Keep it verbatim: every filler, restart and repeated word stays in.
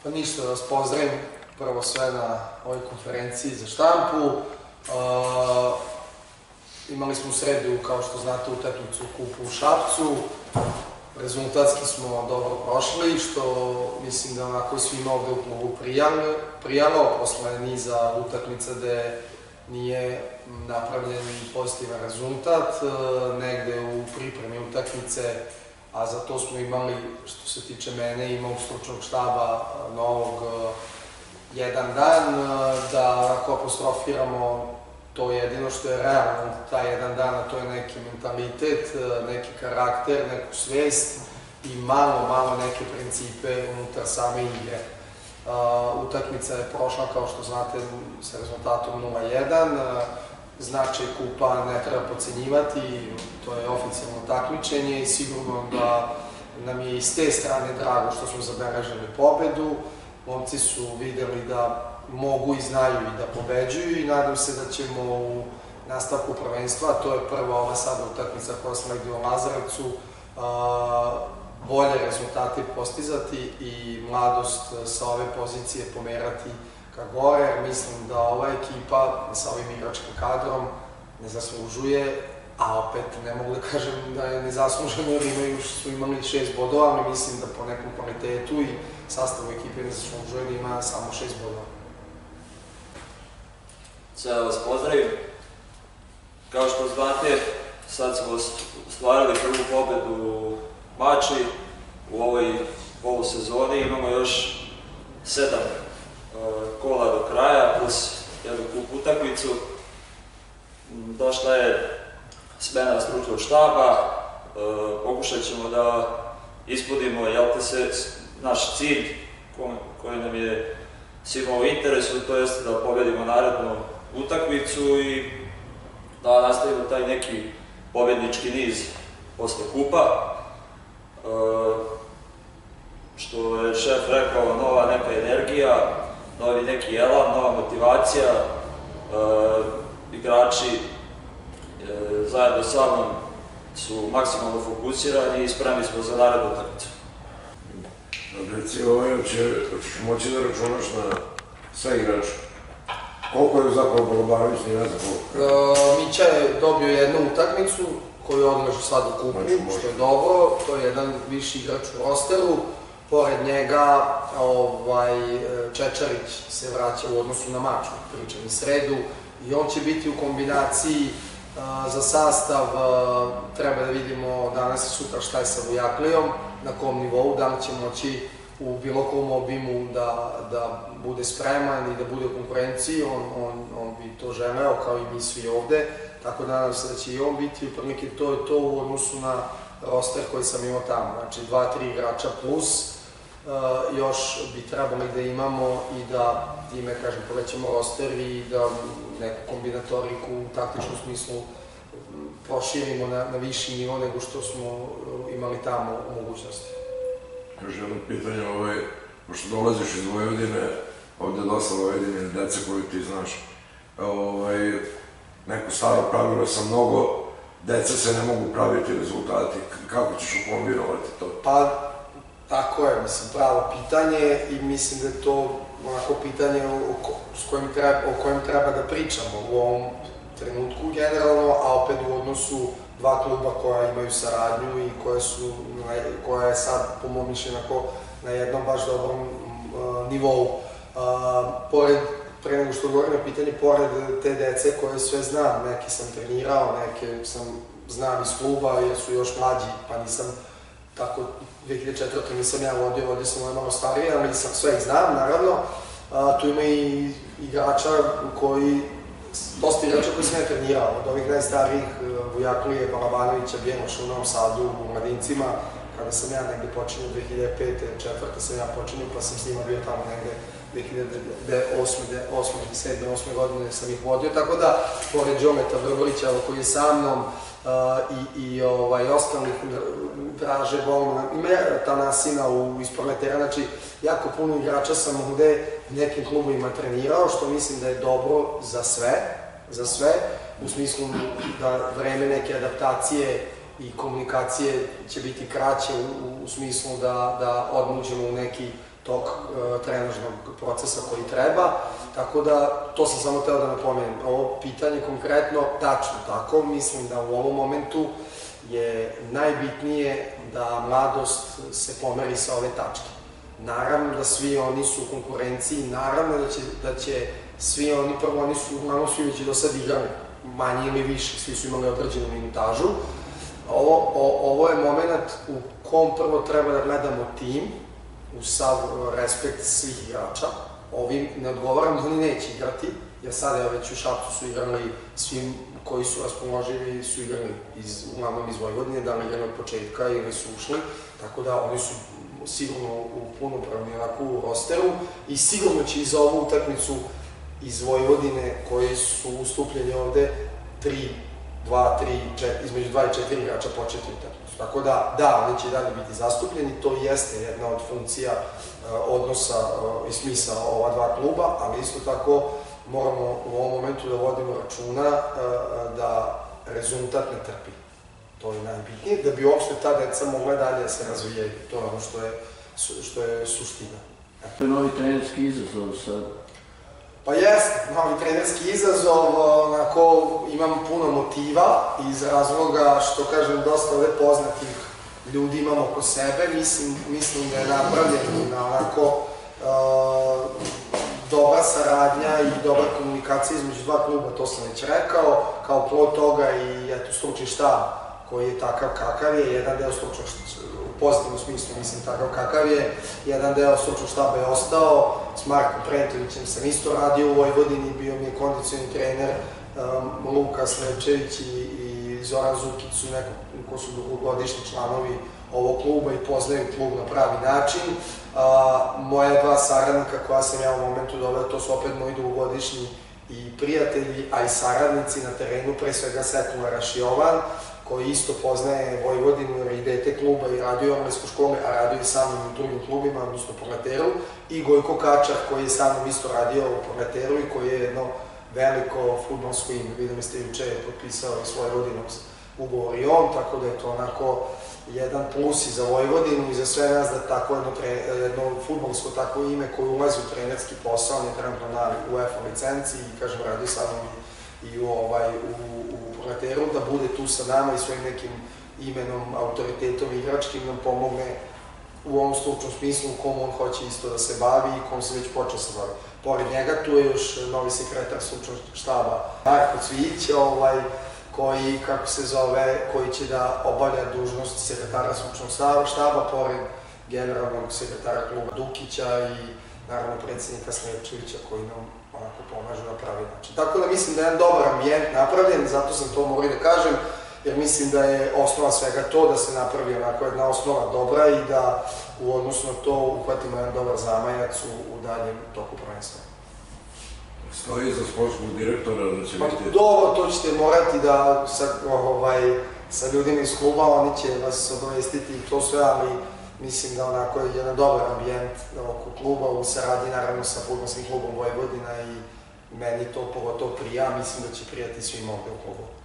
Pa ništa, da vas pozdravim prvo sve na ovoj konferenciji za štampu. Imali smo u sredu, kao što znate, utakmicu kupu u Šapcu. Rezultatski smo dobro prošli, što mislim da onako svima ovde u klubu prijalo, posle niza utakmica gde nije napravljen pozitivan rezultat, negde u pripremi utakmice, a za to smo imali, što se tiče mene i mog stručnog štaba novog, jedan dan, da ako apostrofiramo to jedino što je realno taj jedan dan, a to je neki mentalitet, neki karakter, neku svest i malo, malo neke principe unutar same igre. Utakmica je prošla, kao što znate, sa rezultatom nula jedan. Značaj kupa ne treba podcenjivati, to je oficijalno takmičenje i sigurno da nam je iz te strane drago što smo zabeležili pobedu. Momci su videli da mogu i znaju i da pobeđuju i nadam se da ćemo u nastavku prvenstva, to je prva ova sada utakmica koja sledi u Lazarevcu, bolje rezultate postizati i mladost sa ove pozicije pomerati ka gore, jer mislim da ova ekipa sa ovim igračkim kadrom ne zaslužuje, a opet ne mogu da kažem da je nezasluženo jer imaju, su imali šest bodova, ali mislim da po nekom kvalitetu i sastavu ekipe ne zaslužuje da ima samo šest bodova. Sve da vas pozdravim. Kao što znate, sad smo ostvarili prvu pobedu u Mačvi u ovoj polusezoni. Imamo još sedam kola do kraja, plus jednu kup utakmicu. Došla je smena stručnog štaba. Pokušat ćemo da ispunimo naš cilj koji nam je svima u interesu, to jeste da pobedimo narednu utakmicu i da nastavimo taj neki pobednički niz posle kupa. Što je šef rekao, nova neka energija, novi neki elan, nova motivacija. Igrači zajedno sa mnom su maksimalno fokusirani i spremni smo za narednu utakmicu. Reci, hoćeš moći da računaš na sve igrače? Koliko je zapravo Balobanović, nije ne znam koliko? Mića je dobio jednu utakmicu koju odlažu sad u kupu, što je dobro. To je jedan viši igrač u rosteru. Pored njega Čečarić se vraća u odnosu na mač, pričam i sredu, i on će biti u kombinaciji za sastav. Treba da vidimo danas i sutra šta je sa Vujaklijom, na kom nivou, da li će moći u bilo kom obimu da bude spreman i da bude u konkurenciji. On bi to želeo, kao i mi svi ovde, tako da nadam se da će i on biti uprnike. To je to u odnosu na roster koji sam imao tamo, znači dva, tri igrača plus. Još bi trebali da imamo i da time, kažem, povećamo roster i da neku kombinatoriku u taktičnom smislu proširimo na viši nivo nego što smo imali tamo u mogućnosti. Još jedno pitanje, pošto dolaziš iz Vojvodine, ovde je dosta Vojvodine dece koju ti znaš, neko staro pravilo sa mnogo deca se ne mogu praviti rezultati, kako ćeš ukombinovati to? Pa, tako je, mislim, pravo pitanje i mislim da je to onako pitanje o kojem treba da pričamo u ovom trenutku generalno, a opet u odnosu dva kluba koja imaju saradnju i koja je sad, po mom mišljenju, na jednom baš dobrom nivou. Pre nego što govorim na pitanje, pored te dece koje sve znam, neke sam trenirao, neke sam znam iz kluba jer su još mlađi, pa nisam tako, dve hiljade četvrte nisam ja vodio, vodio sam ovo malo starije, ali sve ih znam, naravno. Tu ima i igrača koji, dosta igrača koji sam ja trenirao, od ovih najstarijih, Vujaklije, Balabanovića, Bjenoša u Novom Sadu, u Mladincima, kada sam ja negde počinio dve hiljade pete, četvrte sam ja počinio, pa sam s njima bio tamo negde dve hiljade osme, sedme, osme godine sam ih vodio, tako da, pored Đometa Vrvolića koji je sa mnom i ostalih, Draže Bolna, ima Tanasina ispod letera, znači jako puno igrača sam ovde nekim klubovima trenirao, što mislim da je dobro za sve, za sve, u smislu da vreme neke adaptacije i komunikacije će biti kraće u smislu da odmah uđemo u neki tog uh, trenažnog procesa koji treba, tako da to sam samo teo da napomenem. Ovo pitanje konkretno, tačno tako, mislim da u ovom momentu je najbitnije da mladost se pomeri sa ove tačke. Naravno da svi oni su u konkurenciji, naravno da će, da će svi oni, prvo oni su, uglavnom svi već i do sad igrali, manje ili više, svi su imali određenu minutažu. Ovo, o, ovo je moment u kom prvo treba da gledamo tim, uz sav respekt svih igrača. Ovim ne odgovaram da oni neće igrati, jer sada je već u Šapcu su igrali svim koji su raspoloživi, su igrali iz, uglavnom iz Vojvodine, da li igrali od početka ili su ušli, tako da oni su sigurno u punopravni onako u rosteru i sigurno će i za ovu utakmicu iz Vojvodine koji su ustupljeni ovde tri, dva, tri, četiri, između dva i četiri igrača početi utakmicu. Tako da, da, oni će i dalje biti zastupljeni, to jeste jedna od funkcija uh, odnosa uh, i smisla ova dva kluba, ali isto tako moramo u ovom momentu da vodimo računa uh, da rezultat ne trpi. To je najbitnije, da bi uopšte ta deca mogla dalje da se razvijaju. To je ono što je, što je suština. To je novi trenerski izazov sad. Pa jeste, novi trenerski izazov, onako imam puno motiva iz razloga što, kažem, dosta ovde poznatih ljudi imam oko sebe. Mislim, mislim da je napravljen na onako uh, dobra saradnja i dobra komunikacija između dva kluba, to sam već rekao, kao plod toga i eto, stručni štab koji je takav kakav je, jedan deo stručnog štaba, u pozitivnom smislu mislim takav kakav je, jedan deo stručnog štaba je ostao, s Markom Prentovićem sam isto radio u Vojvodini, bio mi je kondicioni trener, um, Luka Slepčević i, i Zoran Zukić su neko ko su dugogodišnji članovi ovog kluba i poznaju klub na pravi način. A, moja dva saradnika koja sam ja u momentu doveo, to su opet moji dugogodišnji i prijatelji, a i saradnici na terenu, pre svega Sekula Rašijovan, koji isto poznaje Vojvodinu jer je i dete kluba i radio u Omleskoj školi, a radio i sa mnom u drugim klubima, odnosno Proleteru, i Gojko Kačar koji je sa mnom isto radio u Proleteru i koji je jedno veliko fudbalsko ime. Vidim ste juče je potpisao i svoj Vojvodinog ugovor i on, tako da je to onako jedan plus i za Vojvodinu i za sve nas da tako jedno, tre, jedno fudbalsko tako ime koje ulazi u trenerski posao, on je trenutno na UEFA licenci i, kažem, radio sa mnom i, i u, ovaj, u, u Proleteru, da bude tu sa nama i svojim nekim imenom, autoritetom igračkim nam pomogne u ovom stručnom smislu u kom on hoće isto da se bavi i kom se već počeo se bavi. Pored njega tu je još novi sekretar stručnog štaba Marko Cvijić, ovaj, koji, kako se zove, koji će da obavlja dužnost sekretara stručnog štaba, pored generalnog sekretara kluba Dukića i naravno predsjednika Slepčevića koji nam onako pomažu na pravi način. Tako da mislim da je jedan dobar ambijent napravljen, zato sam to morao da kažem, jer mislim da je osnova svega to, da se napravi onako jedna osnova dobra i da u odnosu na to uhvatimo jedan dobar zamajac u, u daljem toku prvenstva. Stoji za sportskog direktora da će pa, biti... Dobro, to ćete morati da sa, ovaj, sa ljudima iz kluba, oni će vas obavestiti i to sve, ali mislim da onako je jedan dobar ambijent oko kluba u saradnji naravno sa fudbalskim klubom Vojvodina i meni to pogotovo prija, mislim da će prijati svima ovde u klubu.